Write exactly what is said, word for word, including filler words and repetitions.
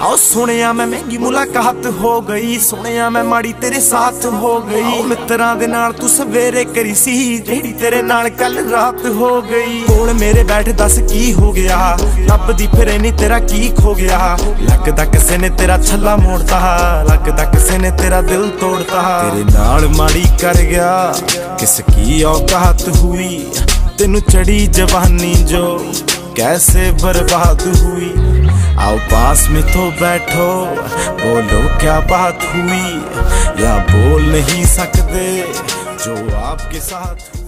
आओ सुनिया मैं महंगी मुलाकात हो गई, सुनिया मैं माड़ी तेरे साथ हो गई। मित्रां दे नाल तू सवेरे करी सी जेड़ी तेरे नाल कल रात हो गई। कोल मेरे बैठ दस की हो गया, लभदी फिरे नी तेरा की खो गया। लगदा किसे ने तेरा छल्ला मोड़ता, लगदा किसे ने तेरा दिल तोड़ता। तेरे नाल माड़ी कर गया किसकी औकात हुई, तेनू चढ़ी जवानी जो कैसे बर्बाद हुई। आओ पास में तो बैठो, बोलो क्या बात हुई, या बोल नहीं सकते जो आपके साथ।